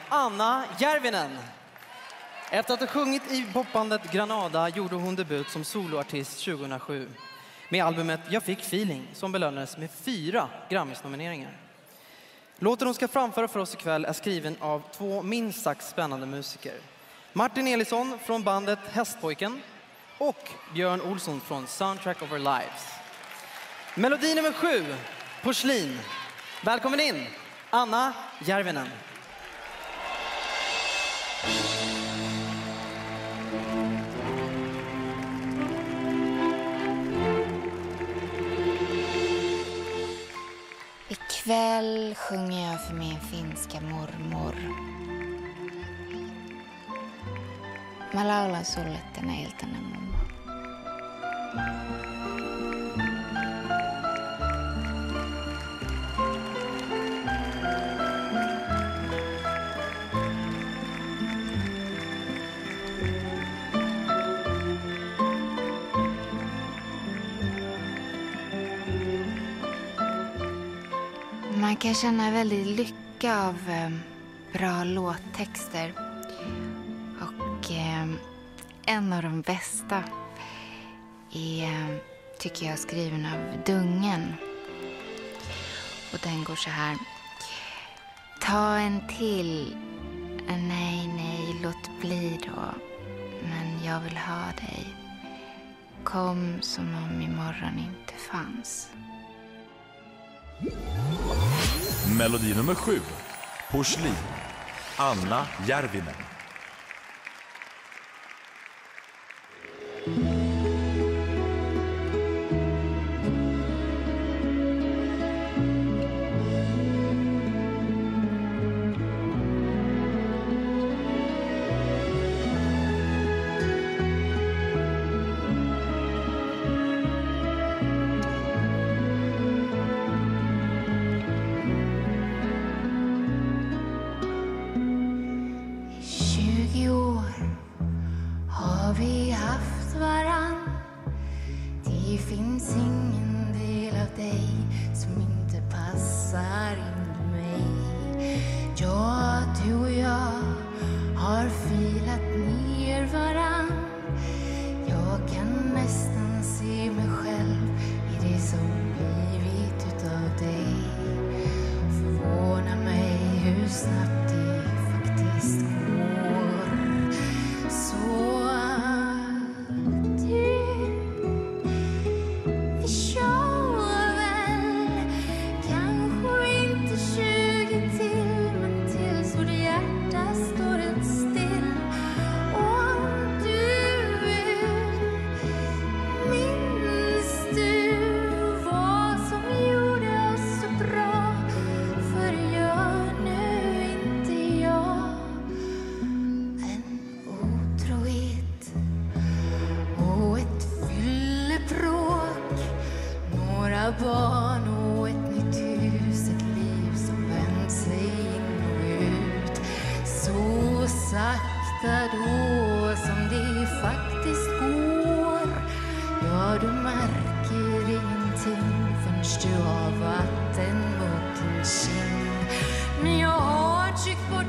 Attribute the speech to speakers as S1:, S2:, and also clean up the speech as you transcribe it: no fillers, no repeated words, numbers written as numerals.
S1: Anna Järvinen. Efter att ha sjungit i popbandet Granada gjorde hon debut som soloartist 2007 med albumet Jag fick feeling som belönades med 4 Grammis-nomineringar. Låten hon ska framföra för oss ikväll är skriven av 2 minst sagt spännande musiker. Martin Elisson från bandet Hästpojken och Björn Olsson från Soundtrack of Our Lives. Melodi nummer 7, Porslin. Välkommen in, Anna Järvinen.
S2: Ikväll sjunger jag för min finska mormor. Mä laulan sulle tänä iltana, mamma. Man kan känna väldigt lycka av bra låttexter. Och en av de bästa är, tycker jag, skriven av Dungen. Och den går så här. Ta en till. Nej, nej, låt bli då. Men jag vill ha dig. Kom som om imorgon inte fanns.
S3: Melodi nummer 7, Porslin, Anna Järvinen.
S4: Vi haft varann. Det finns ingen del av dig som inte passar in i mig. Ja, du och jag har filat ner varann. Jag kan nästan se mig själv i det som blivit utav dig. Förvånar mig hur snabbt det faktiskt går. Så barn och ett nytt hus, ett liv som vänt sig in och ut. Så sakta då som det faktiskt går. Ja, du märker ingenting förrän du har vatten mot din kind. Men jag har tryckt bort